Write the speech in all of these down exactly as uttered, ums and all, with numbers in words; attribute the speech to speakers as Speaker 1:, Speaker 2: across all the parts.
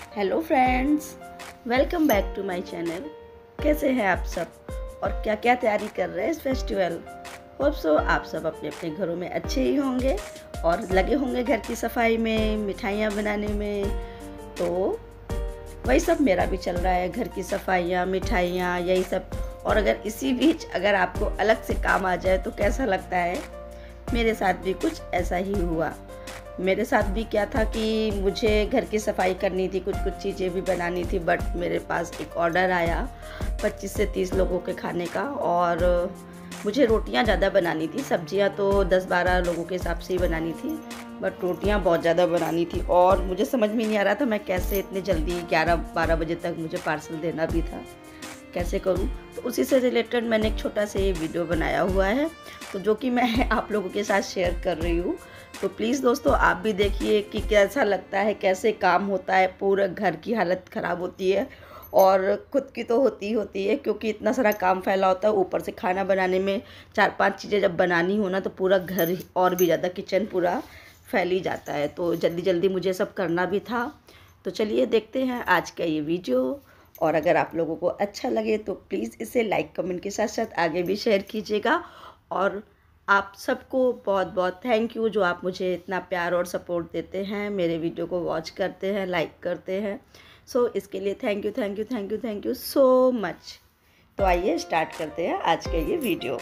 Speaker 1: Hello friends, welcome back to my channel. कैसे हैं आप सब और क्या क्या तैयारी कर रहे हैं इस फेस्टिवल। होप सो आप सब अपने अपने घरों में अच्छे ही होंगे और लगे होंगे घर की सफाई में, मिठाइयाँ बनाने में। तो वही सब मेरा भी चल रहा है, घर की सफाइयाँ, मिठाइयाँ, यही सब। और अगर इसी बीच अगर आपको अलग से काम आ जाए तो कैसा लगता है। मेरे साथ भी कुछ ऐसा ही हुआ। मेरे साथ भी क्या था कि मुझे घर की सफाई करनी थी, कुछ कुछ चीज़ें भी बनानी थी, बट मेरे पास एक ऑर्डर आया पच्चीस से तीस लोगों के खाने का। और मुझे रोटियां ज़्यादा बनानी थी, सब्जियां तो दस बारह लोगों के हिसाब से ही बनानी थी, बट रोटियां बहुत ज़्यादा बनानी थी। और मुझे समझ में नहीं आ रहा था मैं कैसे इतने जल्दी ग्यारह बारह बजे तक मुझे पार्सल देना भी था, कैसे करूं। तो उसी से रिलेटेड मैंने एक छोटा सा ये वीडियो बनाया हुआ है, तो जो कि मैं आप लोगों के साथ शेयर कर रही हूँ। तो प्लीज़ दोस्तों आप भी देखिए कि कैसा लगता है, कैसे काम होता है। पूरा घर की हालत ख़राब होती है और खुद की तो होती ही होती है, क्योंकि इतना सारा काम फैला होता है। ऊपर से खाना बनाने में चार पांच चीज़ें जब बनानी हो ना, तो पूरा घर और भी ज़्यादा किचन पूरा फैल ही जाता है। तो जल्दी जल्दी मुझे सब करना भी था। तो चलिए देखते हैं आज का ये वीडियो। और अगर आप लोगों को अच्छा लगे तो प्लीज़ इसे लाइक कमेंट के साथ साथ आगे भी शेयर कीजिएगा। और आप सबको बहुत बहुत थैंक यू, जो आप मुझे इतना प्यार और सपोर्ट देते हैं, मेरे वीडियो को वॉच करते हैं, लाइक करते हैं। सो so, इसके लिए thank you thank you thank you thank you so much. तो आइए स्टार्ट करते हैं आज का ये वीडियो।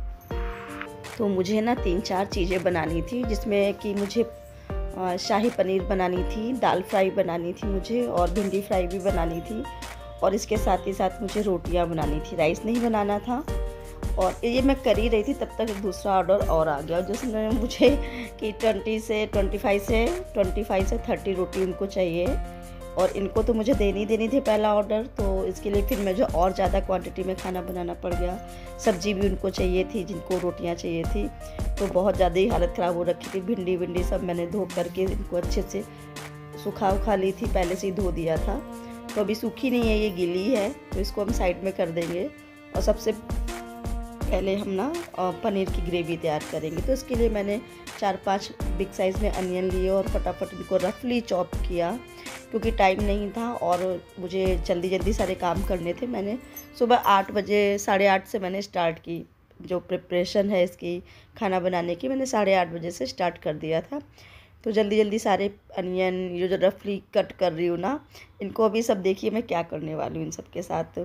Speaker 1: तो मुझे ना तीन चार चीज़ें बनानी थी, जिसमें कि मुझे शाही पनीर बनानी थी, दाल फ्राई बनानी थी मुझे, और भिंडी फ्राई भी बनानी थी। और इसके साथ ही साथ मुझे रोटियां बनानी थी, राइस नहीं बनाना था। और ये मैं कर ही रही थी, तब तक एक दूसरा ऑर्डर और आ गया, जिसमें मुझे कि ट्वेंटी से ट्वेंटी फाइव से ट्वेंटी फाइव से थर्टी रोटी उनको चाहिए। और इनको तो मुझे देनी देनी थी पहला ऑर्डर, तो इसके लिए फिर मुझे और ज़्यादा क्वांटिटी में खाना बनाना पड़ गया। सब्जी भी उनको चाहिए थी जिनको रोटियां चाहिए थी। तो बहुत ज़्यादा ही हालत ख़राब हो रखी थी। भिंडी भिंडी सब मैंने धो करके इनको अच्छे से सुखा उखा ली थी, पहले से ही धो दिया था। तो अभी सूखी नहीं है, ये गीली है, तो इसको हम साइड में कर देंगे। और सबसे पहले हम ना पनीर की ग्रेवी तैयार करेंगे। तो इसके लिए मैंने चार पांच बिग साइज़ में अनियन लिए और फटाफट इनको रफली चॉप किया, क्योंकि टाइम नहीं था और मुझे जल्दी जल्दी सारे काम करने थे। मैंने सुबह आठ बजे साढ़े आठ से मैंने स्टार्ट की, जो प्रिपरेशन है इसकी खाना बनाने की, मैंने साढ़े आठ बजे से स्टार्ट कर दिया था। तो जल्दी जल्दी सारे अनियन ये जो रफली कट कर रही हूँ ना, इनको अभी सब देखिए मैं क्या करने वाली हूँ इन सब के साथ।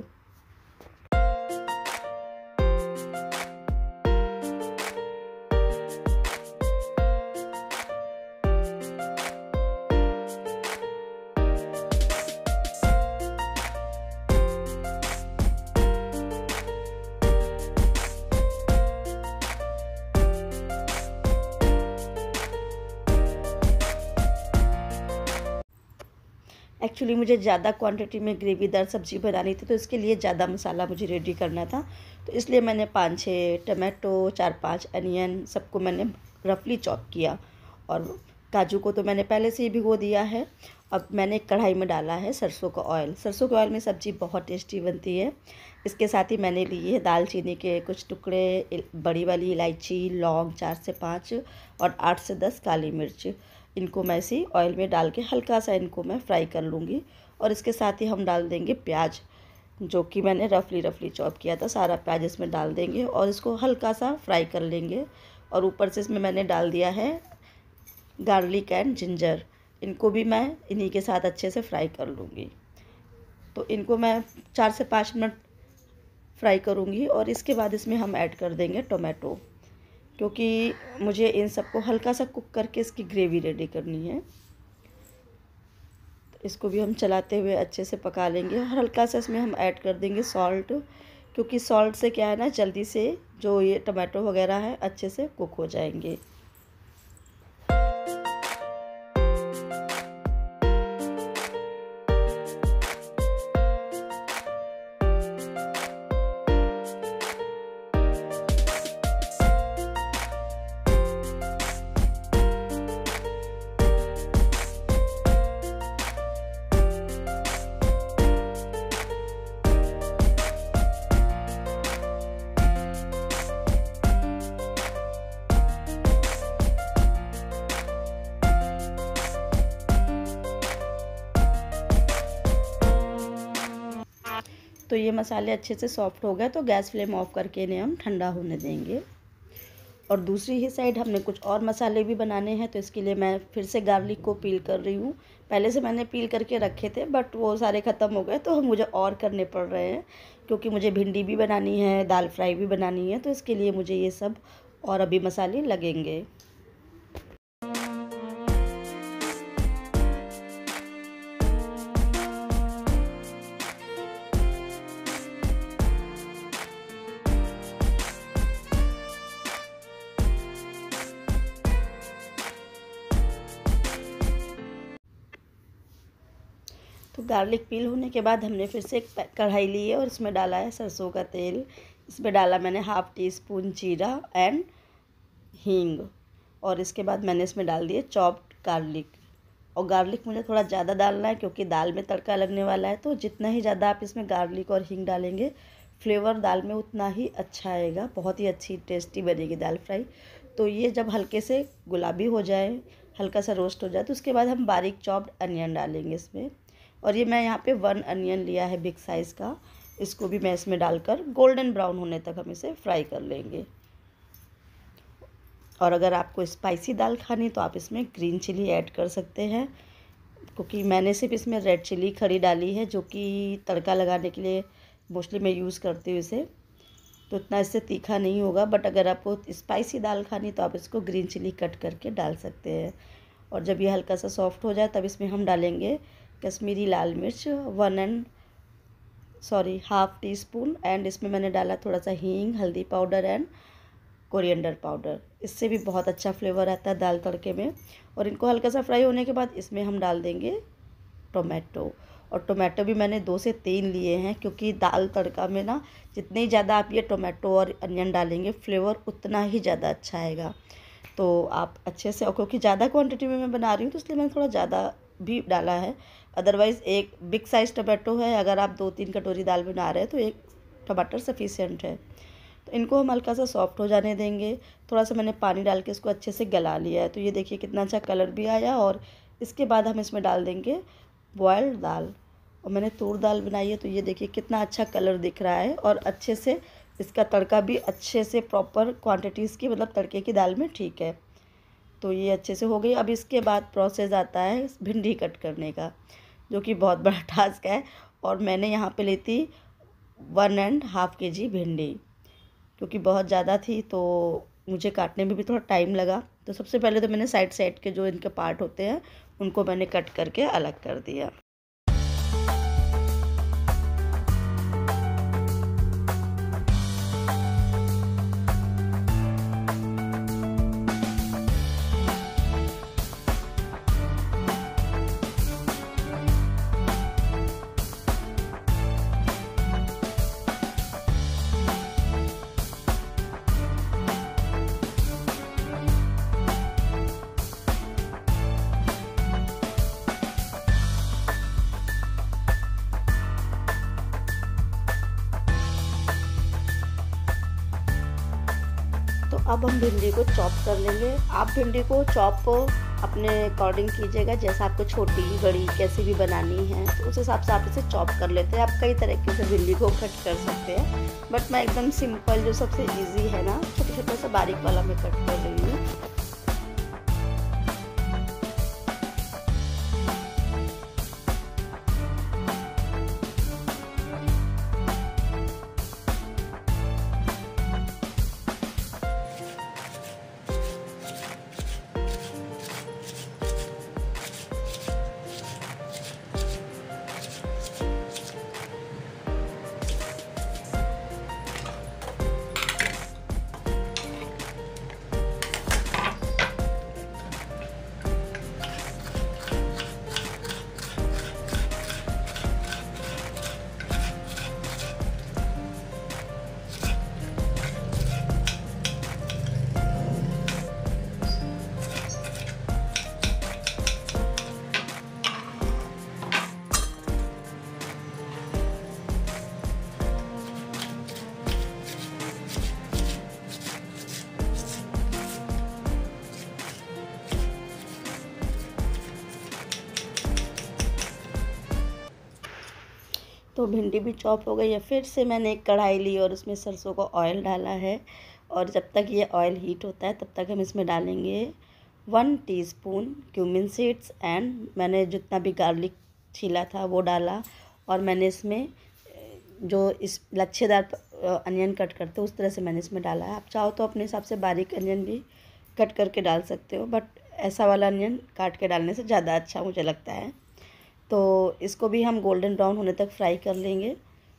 Speaker 1: एक्चुअली मुझे ज़्यादा क्वांटिटी में ग्रेवीदार सब्ज़ी बनानी थी, तो इसके लिए ज़्यादा मसाला मुझे रेडी करना था। तो इसलिए मैंने पाँच छः टमाटो, चार पांच अनियन, सबको मैंने रफली चॉप किया। और काजू को तो मैंने पहले से ही भिगो दिया है। अब मैंने कढ़ाई में डाला है सरसों का ऑयल। सरसों के ऑयल में सब्ज़ी बहुत टेस्टी बनती है। इसके साथ ही मैंने लिए है दालचीनी के कुछ टुकड़े, बड़ी वाली इलायची, लौंग चार से पाँच, और आठ से दस काली मिर्च। इनको मैं इसी ऑयल में डाल के हल्का सा इनको मैं फ्राई कर लूँगी। और इसके साथ ही हम डाल देंगे प्याज, जो कि मैंने रफली रफली चॉप किया था, सारा प्याज इसमें डाल देंगे और इसको हल्का सा फ्राई कर लेंगे। और ऊपर से इसमें मैंने डाल दिया है गार्लिक एंड जिंजर, इनको भी मैं इन्हीं के साथ अच्छे से फ्राई कर लूँगी। तो इनको मैं चार से पाँच मिनट फ्राई करूँगी। और इसके बाद इसमें हम ऐड कर देंगे टोमेटो, क्योंकि मुझे इन सबको हल्का सा कुक करके इसकी ग्रेवी रेडी करनी है। तो इसको भी हम चलाते हुए अच्छे से पका लेंगे। और हल्का सा इसमें हम ऐड कर देंगे सॉल्ट, क्योंकि सॉल्ट से क्या है ना, जल्दी से जो ये टमाटो वगैरह है अच्छे से कुक हो जाएंगे। तो ये मसाले अच्छे से सॉफ्ट हो गए तो गैस फ्लेम ऑफ करके इन्हें हम ठंडा होने देंगे। और दूसरी ही साइड हमने कुछ और मसाले भी बनाने हैं, तो इसके लिए मैं फिर से गार्लिक को पील कर रही हूँ। पहले से मैंने पील करके रखे थे बट वो सारे ख़त्म हो गए, तो मुझे और करने पड़ रहे हैं क्योंकि मुझे भिंडी भी बनानी है, दाल फ्राई भी बनानी है, तो इसके लिए मुझे ये सब और अभी मसाले लगेंगे। तो गार्लिक पील होने के बाद हमने फिर से एक कढ़ाई ली है और इसमें डाला है सरसों का तेल। इसमें डाला मैंने हाफ़ टी स्पून जीरा एंड हींग, और इसके बाद मैंने इसमें डाल दिए चॉप्ड गार्लिक। और गार्लिक मुझे थोड़ा ज़्यादा डालना है क्योंकि दाल में तड़का लगने वाला है, तो जितना ही ज़्यादा आप इसमें गार्लिक और हींग डालेंगे फ्लेवर दाल में उतना ही अच्छा आएगा, बहुत ही अच्छी टेस्टी बनेगी दाल फ्राई। तो ये जब हल्के से गुलाबी हो जाए, हल्का सा रोस्ट हो जाए, तो उसके बाद हम बारीक चॉप्ड अनियन डालेंगे इसमें। और ये मैं यहाँ पे वन अनियन लिया है बिग साइज़ का, इसको भी मैं इसमें डालकर गोल्डन ब्राउन होने तक हम इसे फ्राई कर लेंगे। और अगर आपको स्पाइसी दाल खानी तो आप इसमें ग्रीन चिली ऐड कर सकते हैं, क्योंकि मैंने सिर्फ इसमें रेड चिली खड़ी डाली है जो कि तड़का लगाने के लिए मोस्टली मैं यूज़ करती हूँ इसे, तो इतना इससे तीखा नहीं होगा। बट अगर आपको स्पाइसी दाल खानी तो आप इसको ग्रीन चिली कट करके डाल सकते हैं। और जब ये हल्का सा सॉफ्ट हो जाए तब इसमें हम डालेंगे कश्मीरी लाल मिर्च one and sorry half teaspoon, and इसमें मैंने डाला थोड़ा सा हींग, हल्दी पाउडर एंड कोरिएंडर पाउडर। इससे भी बहुत अच्छा फ्लेवर आता है दाल तड़के में। और इनको हल्का सा फ्राई होने के बाद इसमें हम डाल देंगे टोमेटो। और टोमेटो भी मैंने दो से तीन लिए हैं, क्योंकि दाल तड़का में ना जितने ज़्यादा आप ये टोमेटो और अनियन डालेंगे फ्लेवर उतना ही ज़्यादा अच्छा आएगा। तो आप अच्छे से, और क्योंकि ज़्यादा क्वांटिटी में मैं बना रही हूँ तो इसलिए मैंने थोड़ा ज़्यादा भी डाला है। अदरवाइज़ एक बिग साइज़ टमाटो है, अगर आप दो तीन कटोरी दाल बना रहे हैं तो एक टमाटर सफिशिएंट है। तो इनको हम हल्का सा सॉफ्ट हो जाने देंगे। थोड़ा सा मैंने पानी डाल के इसको अच्छे से गला लिया है, तो ये देखिए कितना अच्छा कलर भी आया। और इसके बाद हम इसमें डाल देंगे बॉयल्ड दाल, और मैंने तूर दाल बनाई है, तो ये देखिए कितना अच्छा कलर दिख रहा है। और अच्छे से इसका तड़का भी अच्छे से प्रॉपर क्वांटिटीज़ की, मतलब तड़के की दाल में ठीक है। तो ये अच्छे से हो गई। अब इसके बाद प्रोसेस आता है भिंडी कट करने का, जो कि बहुत बड़ा टास्क है। और मैंने यहाँ पे ली थी वन एंड हाफ़ के जी भिंडी, क्योंकि बहुत ज़्यादा थी तो मुझे काटने में भी थोड़ा टाइम लगा। तो सबसे पहले तो मैंने साइड साइड के जो इनके पार्ट होते हैं उनको मैंने कट करके अलग कर दिया। तो अब हम भिंडी को चॉप कर लेंगे। आप भिंडी को चॉप अपने अकॉर्डिंग कीजिएगा, जैसा आपको छोटी बड़ी कैसी भी बनानी है तो उस हिसाब से आप इसे चॉप कर लेते हैं। आप कई तरीके से भिंडी को कट कर सकते हैं, बट मैं एकदम सिंपल जो सबसे इजी है ना, छोटे छोटे सा बारीक वाला मैं कट कर रही हूँ। तो भिंडी भी चॉप हो गई है। फिर से मैंने एक कढ़ाई ली और उसमें सरसों का ऑयल डाला है, और जब तक ये ऑयल हीट होता है तब तक हम इसमें डालेंगे one teaspoon cumin seeds, and मैंने जितना भी गार्लिक छीला था वो डाला, और मैंने इसमें जो इस लच्छेदार अनियन कट करते हो उस तरह से मैंने इसमें डाला है। आप चाहो तो अपने हिसाब से बारीक अनियन भी कट करके डाल सकते हो, बट ऐसा वाला अनियन काट के डालने से ज़्यादा अच्छा मुझे लगता है। तो इसको भी हम गोल्डन ब्राउन होने तक फ्राई कर लेंगे।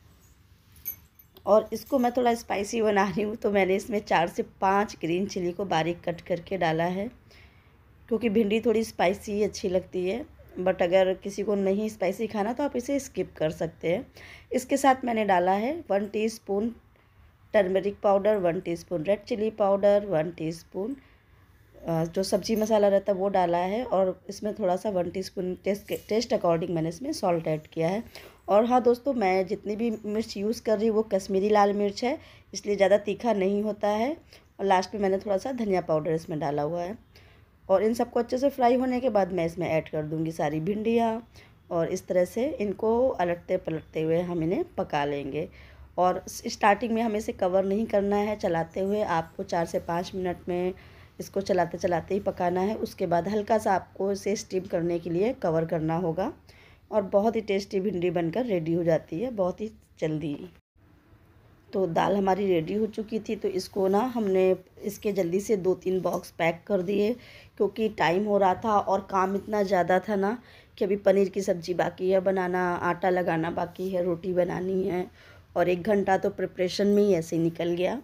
Speaker 1: और इसको मैं थोड़ा स्पाइसी बना रही हूँ, तो मैंने इसमें चार से पाँच ग्रीन चिली को बारीक कट करके डाला है, क्योंकि भिंडी थोड़ी स्पाइसी अच्छी लगती है। बट अगर किसी को नहीं स्पाइसी खाना तो आप इसे स्किप कर सकते हैं। इसके साथ मैंने डाला है one teaspoon turmeric powder, one teaspoon red chilli powder, one teaspoon जो सब्जी मसाला रहता है वो डाला है, और इसमें थोड़ा सा one teaspoon taste taste according मैंने इसमें सॉल्ट ऐड किया है। और हाँ दोस्तों, मैं जितनी भी मिर्च यूज़ कर रही हूँ वो कश्मीरी लाल मिर्च है, इसलिए ज़्यादा तीखा नहीं होता है। और लास्ट में मैंने थोड़ा सा धनिया पाउडर इसमें डाला हुआ है। और इन सबको अच्छे से फ्राई होने के बाद मैं इसमें ऐड कर दूँगी सारी भिंडियाँ, और इस तरह से इनको अलटते पलटते हुए हम इन्हें पका लेंगे। और स्टार्टिंग में हमें इसे कवर नहीं करना है, चलाते हुए आपको चार से पाँच मिनट में इसको चलाते चलाते ही पकाना है। उसके बाद हल्का सा आपको इसे स्टीम करने के लिए कवर करना होगा, और बहुत ही टेस्टी भिंडी बनकर रेडी हो जाती है बहुत ही जल्दी। तो दाल हमारी रेडी हो चुकी थी, तो इसको ना हमने इसके जल्दी से दो तीन बॉक्स पैक कर दिए, क्योंकि टाइम हो रहा था और काम इतना ज़्यादा था ना कि अभी पनीर की सब्ज़ी बाकी है बनाना, आटा लगाना बाकी है, रोटी बनानी है, और एक घंटा तो प्रिपरेशन में ही ऐसे ही निकल गया।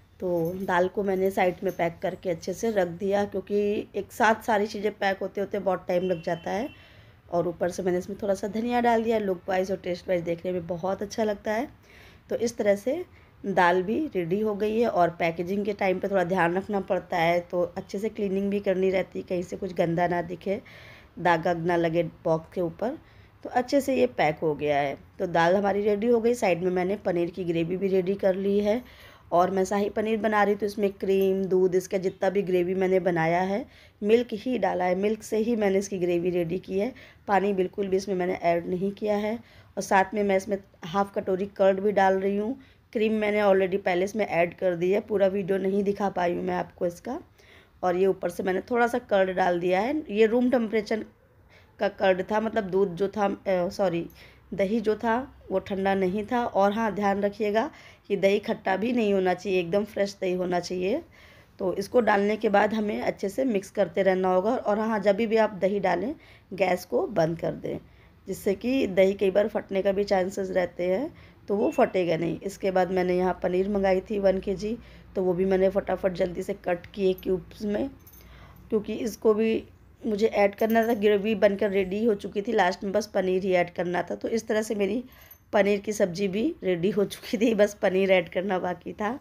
Speaker 1: तो दाल को मैंने साइड में पैक करके अच्छे से रख दिया, क्योंकि एक साथ सारी चीज़ें पैक होते होते बहुत टाइम लग जाता है। और ऊपर से मैंने इसमें थोड़ा सा धनिया डाल दिया, लुक वाइज और टेस्ट वाइज देखने में बहुत अच्छा लगता है। तो इस तरह से दाल भी रेडी हो गई है। और पैकेजिंग के टाइम पे थोड़ा ध्यान रखना पड़ता है, तो अच्छे से क्लीनिंग भी करनी रहती है, कहीं से कुछ गंदा ना दिखे, दाग वाग ना लगे बॉक्स के ऊपर। तो अच्छे से ये पैक हो गया है। तो दाल हमारी रेडी हो गई। साइड में मैंने पनीर की ग्रेवी भी रेडी कर ली है, और मैं शाही पनीर बना रही हूँ, तो इसमें क्रीम, दूध, इसका जितना भी ग्रेवी मैंने बनाया है मिल्क ही डाला है, मिल्क से ही मैंने इसकी ग्रेवी रेडी की है। पानी बिल्कुल भी इसमें मैंने ऐड नहीं किया है। और साथ में मैं इसमें हाफ़ कटोरी कर्ड भी डाल रही हूँ। क्रीम मैंने ऑलरेडी पहले इसमें ऐड कर दी है, पूरा वीडियो नहीं दिखा पाई हूँ मैं आपको इसका। और ये ऊपर से मैंने थोड़ा सा कर्ड डाल दिया है। ये रूम टेम्परेचर का कर्ड था, मतलब दूध जो था, सॉरी दही जो था वो ठंडा नहीं था। और हाँ, ध्यान रखिएगा कि दही खट्टा भी नहीं होना चाहिए, एकदम फ्रेश दही होना चाहिए। तो इसको डालने के बाद हमें अच्छे से मिक्स करते रहना होगा। और हाँ, जब भी आप दही डालें गैस को बंद कर दें, जिससे कि दही कई बार फटने का भी चांसेस रहते हैं, तो वो फटेगा नहीं। इसके बाद मैंने यहाँ पनीर मंगाई थी वन के जी, तो वो भी मैंने फटाफट जल्दी से कट किए क्यूब्स में, क्योंकि इसको भी मुझे ऐड करना था। ग्रेवी बनकर रेडी हो चुकी थी, लास्ट में बस पनीर ही ऐड करना था। तो इस तरह से मेरी पनीर की सब्ज़ी भी रेडी हो चुकी थी, बस पनीर ऐड करना बाकी था।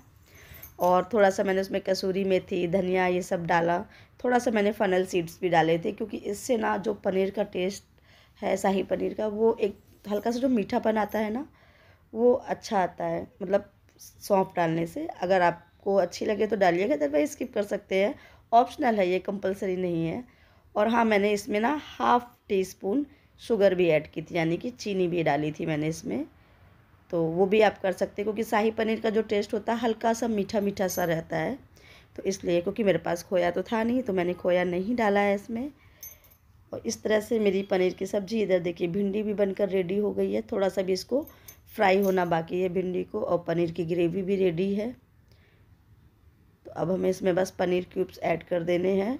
Speaker 1: और थोड़ा सा मैंने उसमें कसूरी मेथी, धनिया, ये सब डाला। थोड़ा सा मैंने फनल सीड्स भी डाले थे, क्योंकि इससे ना जो पनीर का टेस्ट है शाही पनीर का, वो एक हल्का सा जो मीठापन आता है ना, वो अच्छा आता है, मतलब सौंफ डालने से। अगर आपको अच्छी लगे तो डालिएगा, अदरवाइज स्किप कर सकते हैं, ऑप्शनल है, ये कंपलसरी नहीं है। और हाँ, मैंने इसमें ना हाफ़ टी स्पून शुगर भी ऐड की थी, यानी कि चीनी भी डाली थी मैंने इसमें। तो वो भी आप कर सकते हैं, क्योंकि शाही पनीर का जो टेस्ट होता है हल्का सा मीठा मीठा सा रहता है। तो इसलिए, क्योंकि मेरे पास खोया तो था नहीं, तो मैंने खोया नहीं डाला है इसमें। और इस तरह से मेरी पनीर की सब्ज़ी, इधर देखिए भिंडी भी बनकर रेडी हो गई है। थोड़ा सा भी इसको फ्राई होना बाकी है भिंडी को, और पनीर की ग्रेवी भी रेडी है। तो अब हमें इसमें बस पनीर क्यूब्स ऐड कर देने हैं।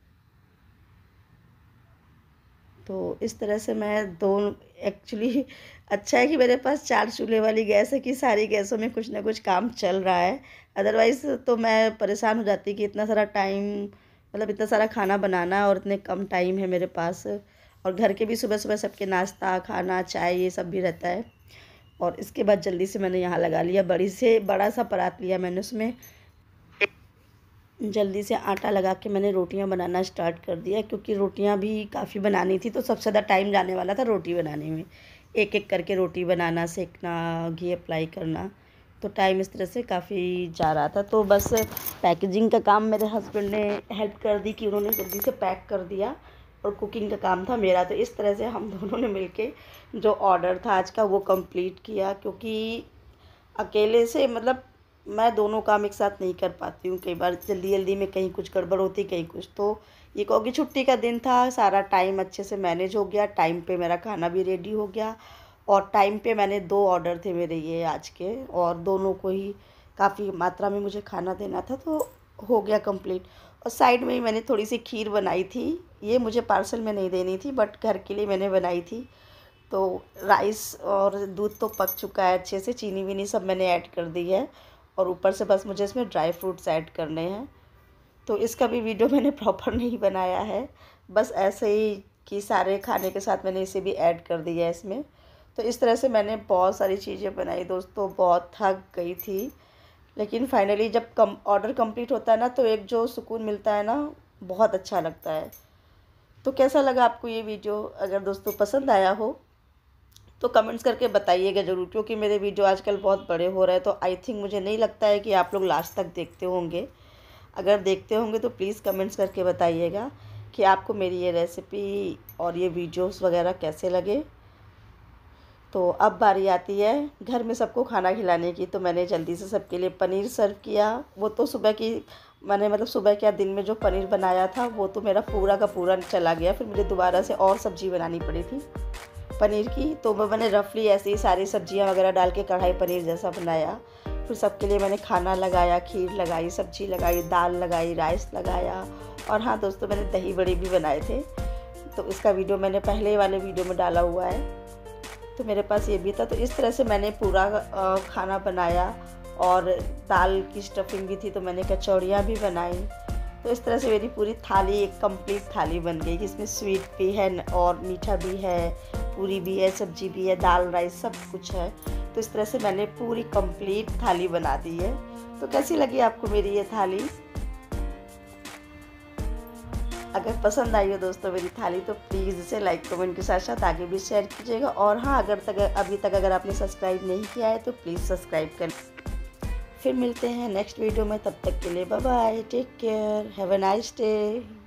Speaker 1: तो इस तरह से मैं दो, एक्चुअली अच्छा है कि मेरे पास चार चूल्हे वाली गैस है, कि सारी गैसों में कुछ ना कुछ काम चल रहा है। अदरवाइज़ तो मैं परेशान हो जाती कि इतना सारा टाइम, मतलब इतना सारा खाना बनाना और इतने कम टाइम है मेरे पास। और घर के भी सुबह सुबह सबके नाश्ता, खाना, चाय, ये सब भी रहता है। और इसके बाद जल्दी से मैंने यहाँ लगा लिया, बड़ी से बड़ा सा परात लिया मैंने, उसमें जल्दी से आटा लगा के मैंने रोटियां बनाना स्टार्ट कर दिया, क्योंकि रोटियां भी काफ़ी बनानी थी, तो सबसे ज़्यादा टाइम जाने वाला था रोटी बनाने में। एक एक करके रोटी बनाना, सेकना, घी अप्लाई करना, तो टाइम इस तरह से काफ़ी जा रहा था। तो बस पैकेजिंग का काम मेरे हस्बैंड ने हेल्प कर दी, कि उन्होंने जल्दी से पैक कर दिया। और कुकिंग का काम था मेरा। तो इस तरह से हम दोनों ने मिलके जो ऑर्डर था आज का वो कंप्लीट किया, क्योंकि अकेले से मतलब मैं दोनों काम एक साथ नहीं कर पाती हूँ। कई बार जल्दी जल्दी में कहीं कुछ गड़बड़ होती, कहीं कुछ। तो ये कहो कि छुट्टी का दिन था, सारा टाइम अच्छे से मैनेज हो गया, टाइम पे मेरा खाना भी रेडी हो गया और टाइम पे मैंने दो ऑर्डर थे मेरे ये आज के, और दोनों को ही काफ़ी मात्रा में मुझे खाना देना था, तो हो गया कंप्लीट। और साइड में ही मैंने थोड़ी सी खीर बनाई थी, ये मुझे पार्सल में नहीं देनी थी बट घर के लिए मैंने बनाई थी। तो राइस और दूध तो पक चुका है अच्छे से, चीनी वीनी सब मैंने ऐड कर दी है और ऊपर से बस मुझे इसमें ड्राई फ्रूट्स ऐड करने हैं। तो इसका भी वीडियो मैंने प्रॉपर नहीं बनाया है, बस ऐसे ही कि सारे खाने के साथ मैंने इसे भी ऐड कर दिया है इसमें। तो इस तरह से मैंने बहुत सारी चीज़ें बनाई दोस्तों, बहुत थक गई थी, लेकिन फाइनली जब कम ऑर्डर कंप्लीट होता है ना तो एक जो सुकून मिलता है ना, बहुत अच्छा लगता है। तो कैसा लगा आपको ये वीडियो? अगर दोस्तों पसंद आया हो तो कमेंट्स करके बताइएगा ज़रूर, क्योंकि मेरे वीडियो आजकल बहुत बड़े हो रहे हैं तो आई थिंक मुझे नहीं लगता है कि आप लोग लास्ट तक देखते होंगे। अगर देखते होंगे तो प्लीज़ कमेंट्स करके बताइएगा कि आपको मेरी ये रेसिपी और ये वीडियोस वगैरह कैसे लगे। तो अब बारी आती है घर में सबको खाना खिलाने की। तो मैंने जल्दी से सबके लिए पनीर सर्व किया। वो तो सुबह की मैंने मतलब सुबह क्या दिन में जो पनीर बनाया था वो तो मेरा पूरा का पूरा चला गया, फिर मुझे दोबारा से और सब्ज़ी बनानी पड़ी थी पनीर की। तो मैंने रफली ऐसे ही सारी सब्जियां वगैरह डाल के कढ़ाई पनीर जैसा बनाया। फिर सबके लिए मैंने खाना लगाया, खीर लगाई, सब्जी लगाई, दाल लगाई, राइस लगाया, और हाँ दोस्तों मैंने दही बड़े भी बनाए थे। तो इसका वीडियो मैंने पहले वाले वीडियो में डाला हुआ है, तो मेरे पास ये भी था। तो इस तरह से मैंने पूरा खाना बनाया और दाल की स्टफिंग भी थी तो मैंने कचौड़ियाँ भी बनाई। तो इस तरह से मेरी पूरी थाली एक कंप्लीट थाली बन गई, जिसमें स्वीट भी है और मीठा भी है, पूरी भी है, सब्जी भी है, दाल राइस सब कुछ है। तो इस तरह से मैंने पूरी कंप्लीट थाली बना दी है। तो कैसी लगी आपको मेरी ये थाली? अगर पसंद आई हो दोस्तों मेरी थाली तो प्लीज़ इसे लाइक कमेंट के साथ साथ आगे भी शेयर कीजिएगा। और हाँ, अगर तक अभी तक अगर आपने सब्सक्राइब नहीं किया है तो प्लीज़ सब्सक्राइब कर। फिर मिलते हैं नेक्स्ट वीडियो में, तब तक के लिए bye bye, take care, have a nice day.